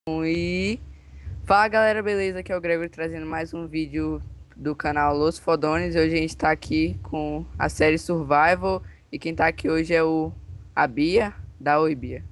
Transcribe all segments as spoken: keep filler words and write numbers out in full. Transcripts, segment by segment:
E fala galera, beleza? Aqui é o Gregory trazendo mais um vídeo do canal Los Fodones. Hoje a gente tá aqui com a série Survival e quem tá aqui hoje é o a Bia. Dá oi, Bia.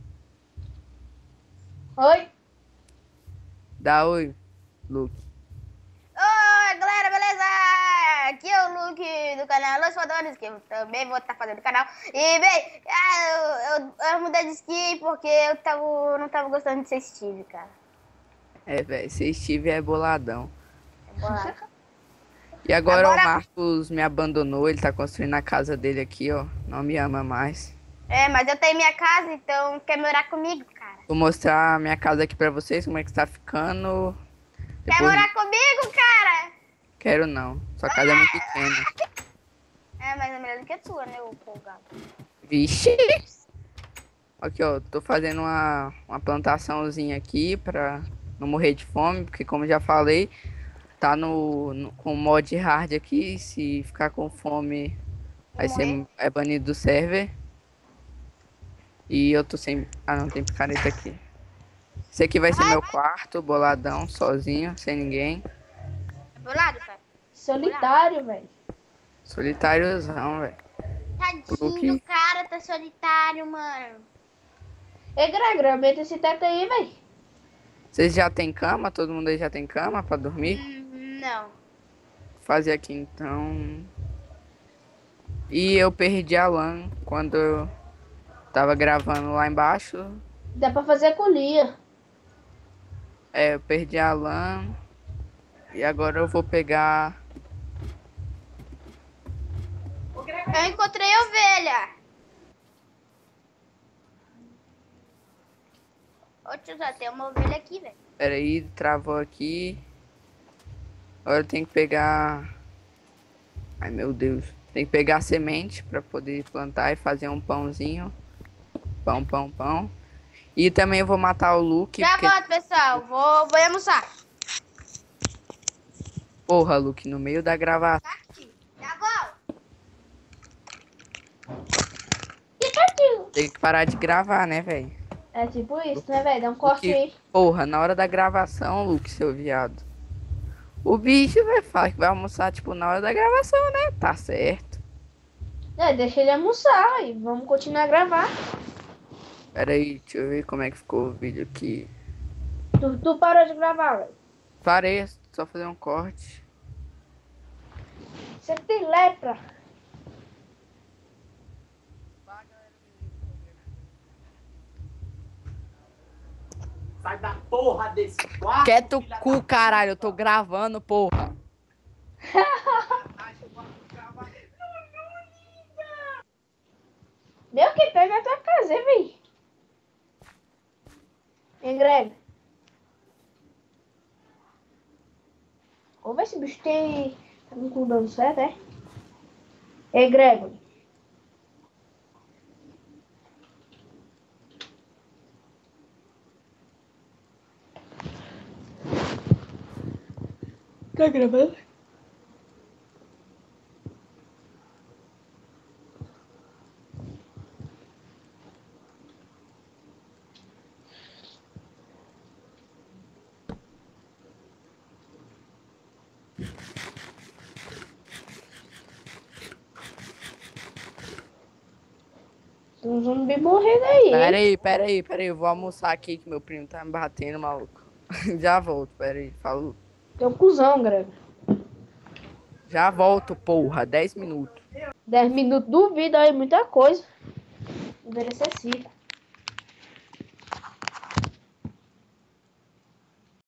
Oi! Dá oi, Luke. Oi, galera, beleza? Aqui é o Luke do canal Los Fodones, que eu também vou estar fazendo canal. E, bem, ah, eu, eu, eu mudei de skin porque eu tava, não tava gostando de ser Steve, cara. É, velho, se Steve é boladão. É bolado. E agora o Agora, Marcos me abandonou, ele tá construindo a casa dele aqui, ó. Não me ama mais. é, mas eu tenho minha casa, então quer morar comigo, cara? Vou mostrar a minha casa aqui pra vocês, como é que tá ficando. Quer Depois morar comigo, cara? quero não, sua casa é muito pequena. É, mas é melhor do que a sua, né, ô folgado? Vixe! Aqui, ó, tô fazendo uma, uma plantaçãozinha aqui pra não morrer de fome, porque como já falei, tá no, no com mod hard aqui, se ficar com fome Vou vai morrer? ser é banido do server. E eu tô sem, ah não, tem picareta aqui. Esse aqui vai ser Vai, meu quarto, boladão, sozinho, sem ninguém. é bolado, cara? Solitário, velho. Solitáriozão, velho. O Tadinho, o Luke, cara tá solitário, mano. Ei, Gregory, aumenta esse teto aí, velho. vocês já tem cama? Todo mundo aí já tem cama pra dormir? Hum, não. Vou fazer aqui então. E eu perdi a LAN quando eu tava gravando lá embaixo. Dá pra fazer colia. É, eu perdi a LAN. E agora eu vou pegar. Eu encontrei a ovelha. Ô, tiozão, tem uma ovelha aqui, velho. Pera aí, travou aqui. Agora eu tenho que pegar. Ai meu Deus. Tem que pegar semente pra poder plantar e fazer um pãozinho. Pão, pão, pão. E também eu vou matar o Luke. Já Porque, volto, pessoal. Vou, vou almoçar. porra, Luke, no meio da gravação. Tá aqui. Já volto. Tem que parar de gravar, né, velho? É tipo isso, né, velho? Dá um corte aí. Porra, na hora da gravação, Luke, seu viado. O bicho vai falar que vai almoçar, tipo, na hora da gravação, né? Tá certo. É, deixa ele almoçar e vamos continuar a gravar. Pera aí, deixa eu ver como é que ficou o vídeo aqui. Tu, tu parou de gravar, velho. Parei, só fazer um corte. Você tem lepra. Sai da porra desse quarto. Quieto filha cu, da- caralho, eu tô gravando, porra. Meu, que pega na tua casa, hein, velho? Hein, Greg? Vamos ver se o bicho tem... Tá com tudo dando certo, é? Ei, Gregory. Tá gravando? Tem um zumbi morrendo aí, hein? Pera aí, pera aí, pera aí, eu vou almoçar aqui que meu primo tá me batendo, maluco. Já volto, pera aí, falou. Tem um cuzão, Gregory. Já volto, porra, dez minutos. dez minutos, duvido aí, muita coisa. Deveria ser cinco.